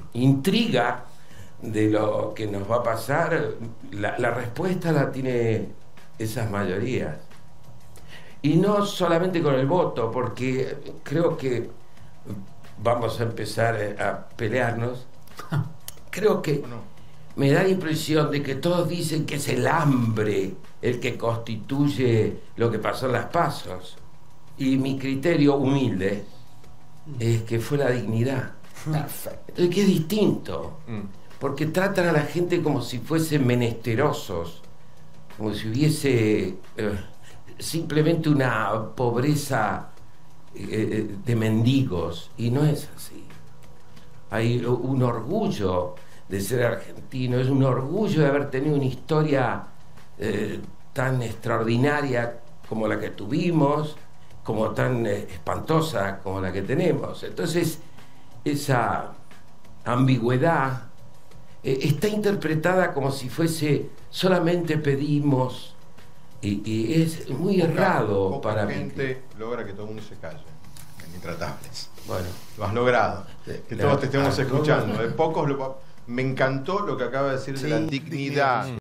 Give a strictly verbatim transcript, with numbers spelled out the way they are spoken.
intriga de lo que nos va a pasar, la, la respuesta la tiene esas mayorías. Y no solamente con el voto, porque creo que vamos a empezar a pelearnos. Creo que me da la impresión de que todos dicen que es el hambre el que constituye lo que pasó en las PASOs. Y mi criterio humilde es que fue la dignidad. Perfecto. Entonces, que es distinto, porque tratan a la gente como si fuesen menesterosos, como si hubiese eh, simplemente una pobreza eh, de mendigos, y no es así. Hay un orgullo de ser argentino, es un orgullo de haber tenido una historia eh, tan extraordinaria como la que tuvimos, como tan eh, espantosa como la que tenemos. Entonces, esa ambigüedad eh, está interpretada como si fuese solamente pedimos, y, y es muy poca, errado poca para gente mí. Logra que todo el mundo se calle en Intratables. Bueno, lo has logrado, que la, todos te estemos la, escuchando. De pocos lo, me encantó lo que acaba de decir, sí, de la dignidad.